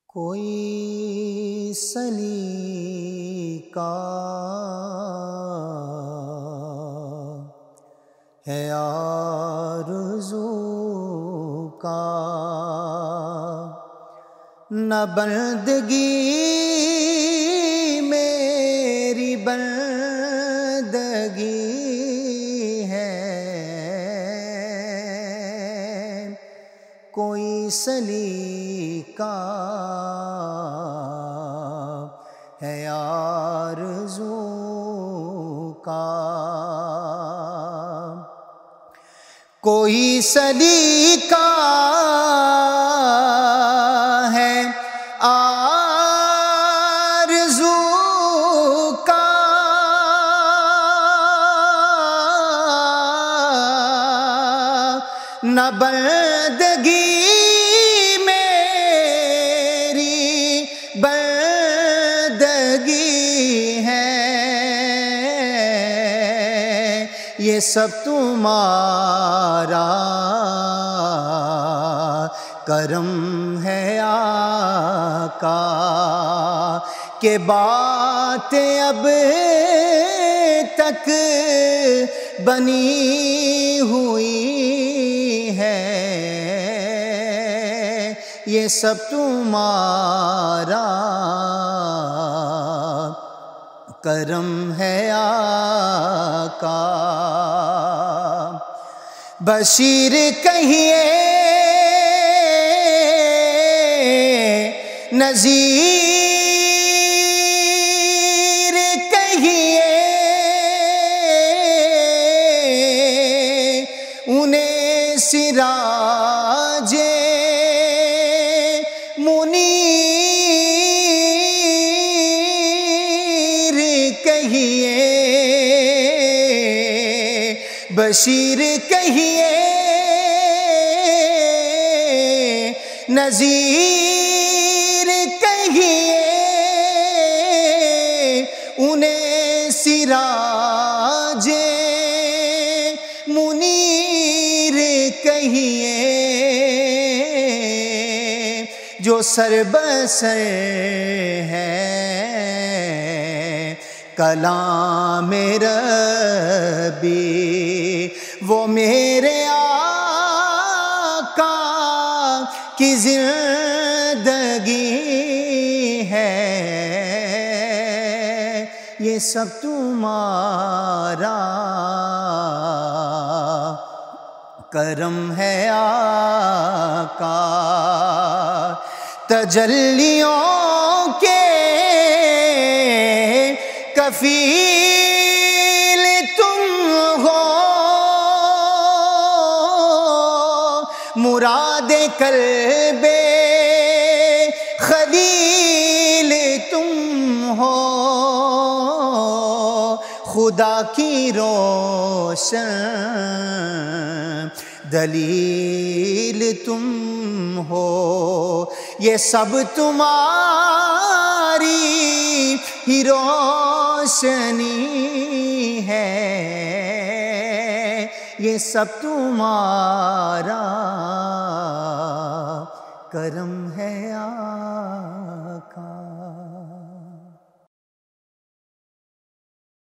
کوئی سلیقہ ہے آرزو کا، نہ بندگی میری بندگی ہے، کوئی سلیقہ ہے آرزو کا، کوئی سلیقہ ہے آرزو کا، نہ بندگی میری بندگی ہے، یہ سب تمہارا کرم ہے آقا، کہ باتیں اب تک بنی ہوئی ہے، یہ سب تمہارا کرم ہے آقا۔ بشیر کہیے نذیر کہیے، انہیں سراج منیر کہیے، بشیر کہیے نذیر کہیے، انہیں سراج منیر کہیے، جو سر بسر ہے کلام ربی، وہ میرے آقا کی زندگی ہے، یہ سب تمہارا کرم ہے آقا۔ تجلیوں کے کفیل تم ہو، مراد قلب خلیل تم ہو، خدا کی روشن دلیل تم ہو، یہ سب تمہاری ہی روشنی ہے، یہ سب تمہارا کرم ہے